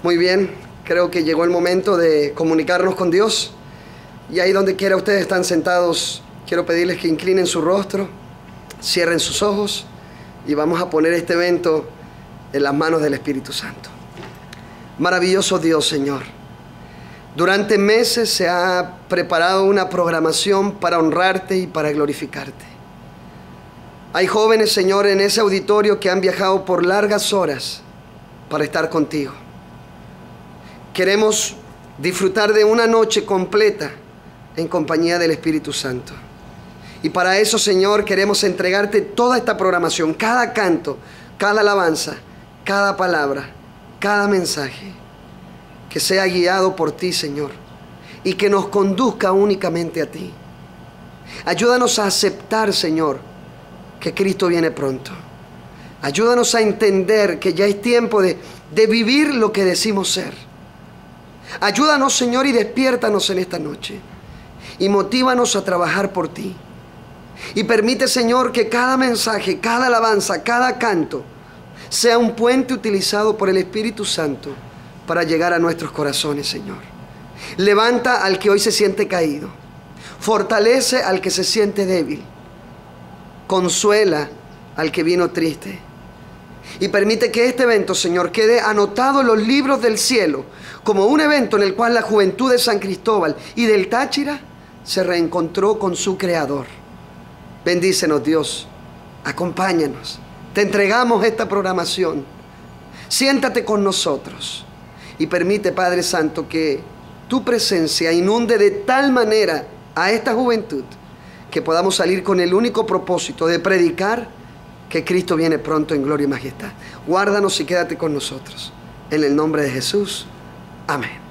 Muy bien, creo que llegó el momento de comunicarnos con Dios. Y ahí donde quiera ustedes están sentados, quiero pedirles que inclinen su rostro, cierren sus ojos y vamos a poner este evento en las manos del Espíritu Santo. Maravilloso Dios, Señor. Durante meses se ha preparado una programación para honrarte y para glorificarte. Hay jóvenes, Señor, en ese auditorio que han viajado por largas horas para estar contigo. Queremos disfrutar de una noche completa en compañía del Espíritu Santo. Y para eso, Señor, queremos entregarte toda esta programación, cada canto, cada alabanza, cada palabra, cada mensaje, que sea guiado por ti, Señor, y que nos conduzca únicamente a ti. Ayúdanos a aceptar, Señor, que Cristo viene pronto. Ayúdanos a entender que ya es tiempo de vivir lo que decimos ser. Ayúdanos, Señor, y despiértanos en esta noche. Y motívanos a trabajar por ti. Y permite, Señor, que cada mensaje, cada alabanza, cada canto sea un puente utilizado por el Espíritu Santo para llegar a nuestros corazones, Señor. Levanta al que hoy se siente caído. Fortalece al que se siente débil. Consuela al que vino triste. Y permite que este evento, Señor, quede anotado en los libros del cielo como un evento en el cual la juventud de San Cristóbal y del Táchira se reencontró con su Creador. Bendícenos, Dios. Acompáñanos. Te entregamos esta programación. Siéntate con nosotros. Y permite, Padre Santo, que tu presencia inunde de tal manera a esta juventud que podamos salir con el único propósito de predicar que Cristo viene pronto en gloria y majestad. Guárdanos y quédate con nosotros. En el nombre de Jesús. Amén.